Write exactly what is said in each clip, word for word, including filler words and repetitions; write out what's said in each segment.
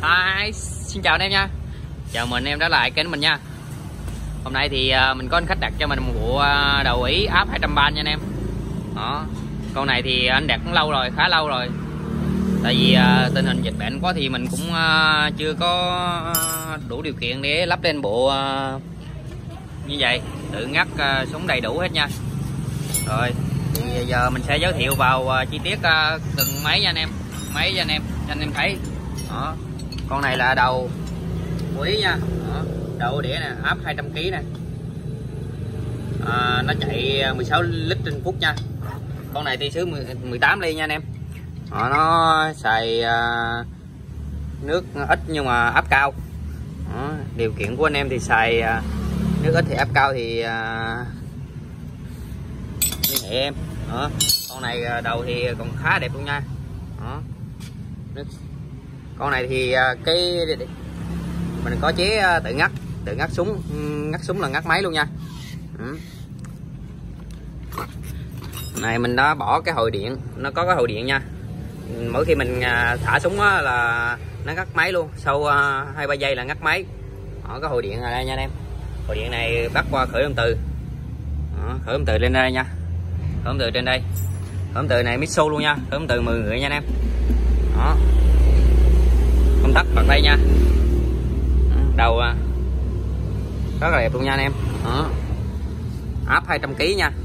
Hi, xin chào anh em nha. Chào mừng anh em đã lại kênh mình nha. Hôm nay thì mình có anh khách đặt cho mình một bộ đầu Ý áp hai trăm ba nha anh em. Đó. Con này thì anh đặt cũng lâu rồi, khá lâu rồi. Tại vì tình hình dịch bệnh quá thì mình cũng chưa có đủ điều kiện để lắp lên bộ như vậy, tự ngắt súng đầy đủ hết nha. Rồi, thì giờ mình sẽ giới thiệu vào chi tiết từng máy nha anh em. Máy cho anh em, cho anh em thấy. Đó. Con này là đầu Ý nha. Đó. Đầu đĩa nè, áp hai trăm ki lô gam nè. À, nó chạy mười sáu lít trên phút nha. Con này thì xứ mười tám ly nha anh em. Đó, nó xài uh, nước ít nhưng mà áp cao. Đó. Điều kiện của anh em thì xài uh, nước ít thì áp cao thì uh, liên hệ em. Đó. Con này đầu thì còn khá đẹp luôn nha. Đó. Con này thì cái mình có chế tự ngắt, tự ngắt súng, ngắt súng là ngắt máy luôn nha. Ừ. Này mình đã bỏ cái hồi điện, nó có cái hồi điện nha. Mỗi khi mình thả súng là nó ngắt máy luôn, sau hai ba giây là ngắt máy. Đó, cái hồi điện này đây nha anh em. Hồi điện này bắt qua khởi động từ. Đó, khởi động từ lên đây nha. Khởi động từ trên đây. Khởi động từ này Mitsu luôn nha, khởi động từ mười người nha anh em. Đó. Công tắc bật đây nha. Đầu rất là đẹp luôn nha anh em. Đó. Áp hai trăm ki lô gam nha.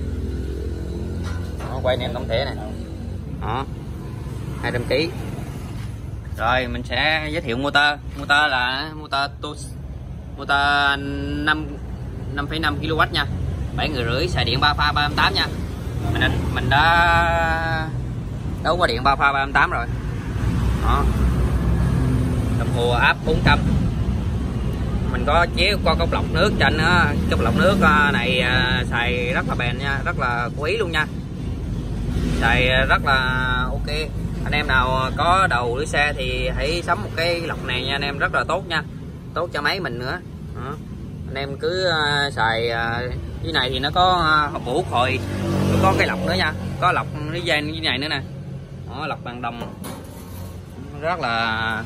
Đó, quay anh em tổng thể này. Đó. hai trăm ki lô gam. Rồi mình sẽ giới thiệu motor. Motor là motor Tus. Motor năm năm phẩy năm ki lô oát nha. bảy người rưỡi, xài điện ba pha ba mươi tám nha. Mình mình đã đấu qua điện ba pha ba mươi tám rồi. Đó. Đồng hồ áp bốn trăm. Mình có chế qua cốc lọc nước cho anh đó. Cốc lọc nước này xài rất là bền nha, rất là quý luôn nha. Xài rất là ok. Anh em nào có đầu đuổi xe thì hãy sắm một cái lọc này nha anh em, rất là tốt nha. Tốt cho máy mình nữa. Đó. Anh em cứ xài dưới này thì nó có hộp bổ hồi, có cái lọc nữa nha, có lọc cái dây như này nữa nè. Đó, lọc bằng đồng rất là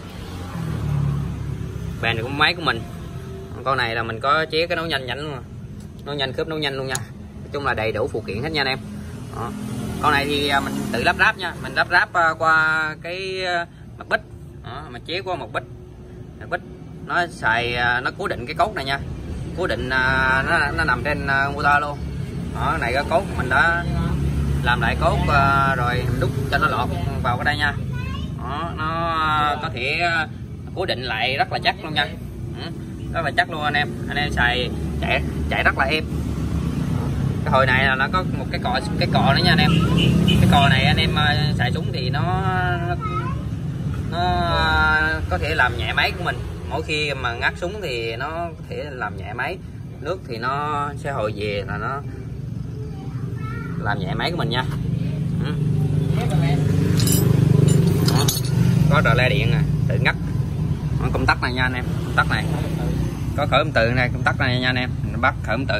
bền của máy của mình. Con này là mình có chế cái nấu nhanh nhanh luôn, nấu nhanh cướp nấu nhanh luôn nha. Nói chung là đầy đủ phụ kiện hết nha anh em. Đó. Con này thì mình tự lắp ráp nha, mình lắp ráp qua cái mặt bích. Đó, mình chế qua một bích, mặt bích nó xài, nó cố định cái cốt này nha, cố định nó, nó nằm trên motor luôn. Đó, này cái cốt mình đã làm lại cốt rồi mình đúc cho nó lọt vào cái đây nha. Đó, nó có thể cố định lại rất là chắc luôn nha. Ừ, rất là chắc luôn anh em. Anh em xài chạy chạy rất là êm. Cái hồi này là nó có một cái cò cái cò nữa nha anh em. Cái cò này anh em xài súng thì nó nó, nó có thể làm nhẹ máy của mình. Mỗi khi mà ngắt súng thì nó có thể làm nhẹ máy. Nước thì nó sẽ hồi về là nó làm nhẹ máy của mình nha. Ừ. Đó. Có rờ le điện nè, tự ngắt. Đó, công tắc này nha anh em, công tắc này có khởi động từ này, công tắc này nha anh em, mình bắt khởi động từ.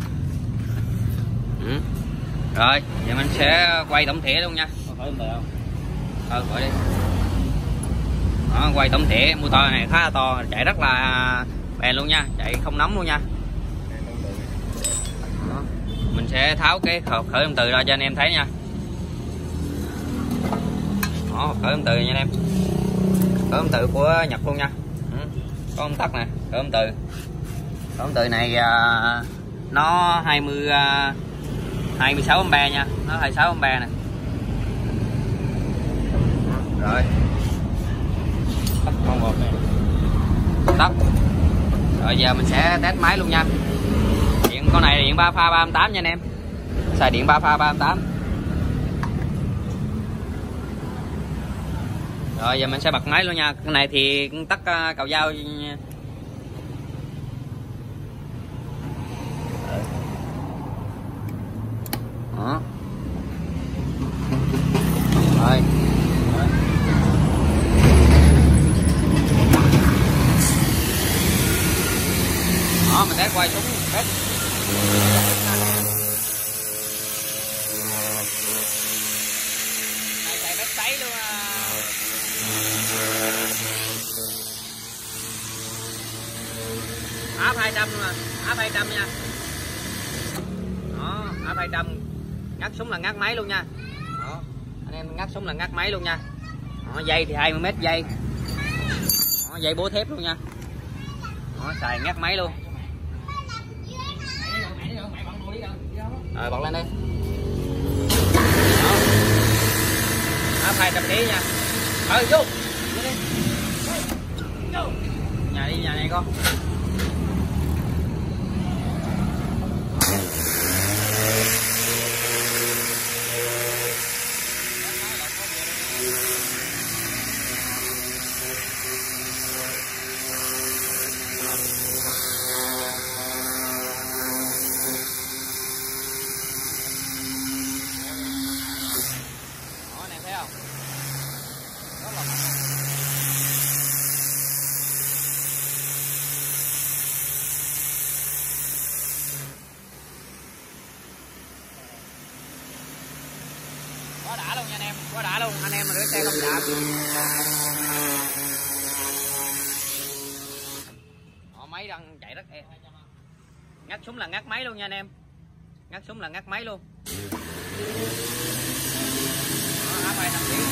Ừ. Rồi giờ mình sẽ quay tổng thể luôn nha. Khởi động từ không? Ờ, gọi đi. Đó, quay tổng thể. Motor này khá là to, chạy rất là bền luôn nha, chạy không nóng luôn nha. Đó. Mình sẽ tháo cái hộp khởi động từ ra cho anh em thấy nha. Đó, khởi động từ nha anh em, khởi động từ của Nhật luôn nha. Ừ. Có công tắc nè, khởi động từ. Khởi động từ này uh, nó hai mươi uh, hai mươi sáu ampe nha, nó hai mươi sáu ampe nè. Rồi tắt con một này, tắt. Rồi giờ mình sẽ test máy luôn nha. Điện con này điện ba pha ba mươi tám nha anh em, xài điện ba pha ba mươi tám. Rồi giờ mình sẽ bật máy luôn nha. Cái này thì tắt uh, cầu dao. Đó. Rồi. Đó, mình sẽ quay súng hết. Này chạy bét sấy luôn à. hai trăm luôn, áp hai trăm nha. Đó, áp hai trăm, ngắt súng là ngắt máy luôn nha. Đó, anh em ngắt súng là ngắt máy luôn nha. Đó, dây thì hai mươi mét dây. Đó, dây bố thép luôn nha. Đó, xài ngắt máy luôn. Rồi bật lên đi. Đó, áp hai trăm ký nha. Rồi vô. Nhà đi, nhà này con. Đó, này thấy không? Rất là mạnh. Quá đã luôn nha anh em, quá đã luôn, anh em mà rửa xe không chạm. Đó, máy đang chạy rất êm. Ngắt súng là ngắt máy luôn nha anh em. Ngắt súng là ngắt máy luôn. Đó, áp hai trăm ký.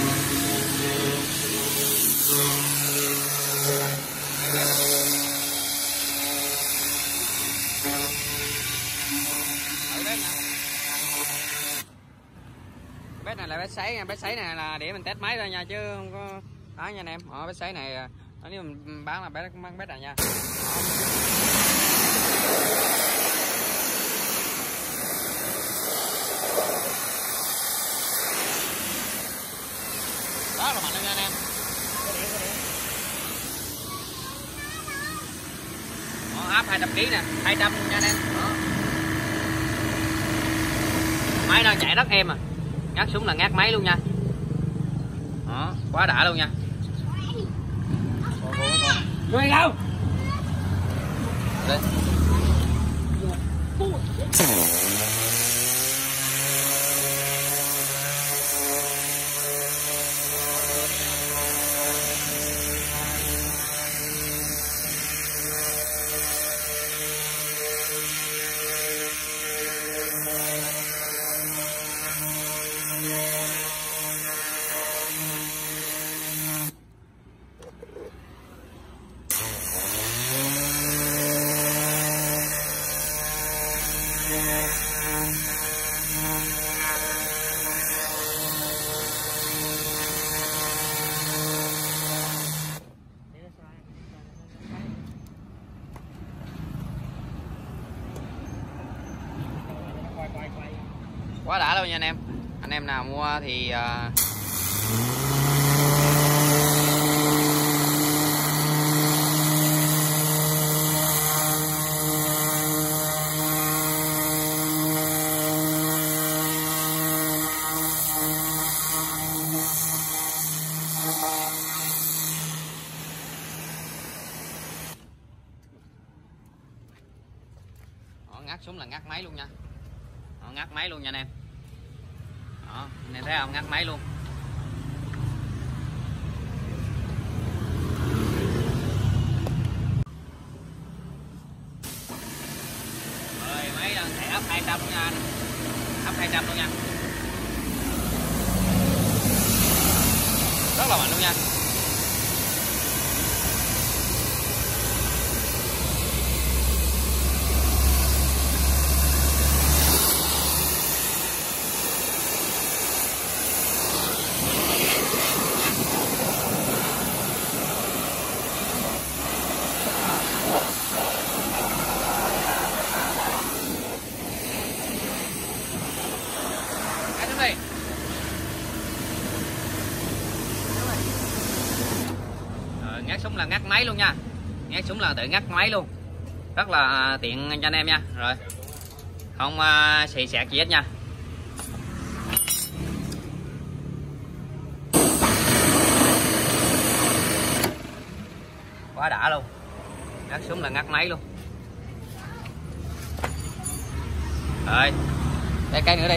Bếp này là bếp sấy nha, bếp sấy này là để mình test máy thôi nha chứ không có đó nha anh em. Ở bếp sấy này nếu mình bán là bếp bán bếp này nha. Đó là mạnh luôn nha anh em. Đó, áp hai trăm ký nè, hai trăm nha anh em. Đó. Máy đang chạy rất êm à. Ngắt súng là ngắt máy luôn nha. Đó, quá đã luôn nha. Vô đây đâu? Đây. Quá đã luôn nha anh em. Anh em nào mua thì uh... Đó, ngắt súng là ngắt máy luôn nha. Đó, ngắt máy luôn nha anh em. Đó, anh em thấy không, ngắt máy luôn. Rồi máy đang chạy ấp hai trăm nha anh. Ấp hai trăm luôn nha. Rất là mạnh luôn nha. Rồi, ngắt súng là ngắt máy luôn nha. Ngắt súng là tự ngắt máy luôn. Rất là tiện cho anh em nha. Rồi không uh, xì xẹt gì hết nha. Quá đã luôn. Ngắt súng là ngắt máy luôn. Rồi đây cái nữa đi.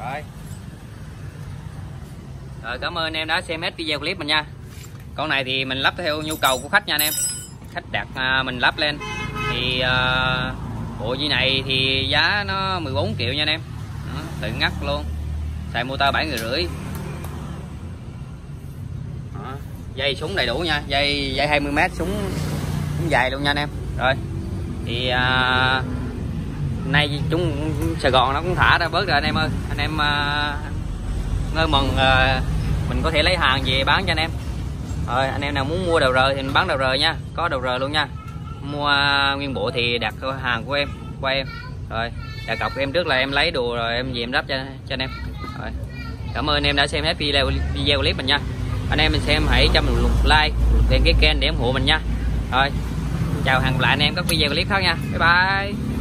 Rồi. Rồi cảm ơn anh em đã xem hết video clip mình nha. Con này thì mình lắp theo nhu cầu của khách nha anh em. Khách đặt à, mình lắp lên thì à, bộ dây này thì giá nó mười bốn triệu nha anh em. Đó, tự ngắt luôn. Xài motor bảy người rưỡi. Đó, dây súng đầy đủ nha, dây dây hai mươi mét súng cũng dài luôn nha anh em. Rồi. Thì à, nay chúng Sài Gòn nó cũng thả ra bớt rồi anh em ơi. Anh em à, ngơi mừng à, mình có thể lấy hàng về bán cho anh em. Rồi anh em nào muốn mua đầu rời thì mình bán đầu rời nha, có đầu rời luôn nha. Mua nguyên bộ thì đặt hàng của em qua em. Rồi đặt cọc em trước là em lấy đồ rồi em về em lắp cho cho anh em. Rồi cảm ơn anh em đã xem hết video video clip mình nha. Anh em mình xem hãy cho mình một like, đăng ký kênh để ủng hộ mình nha. Rồi chào hẹn gặp lại anh em các video clip khác nha. Bye bye.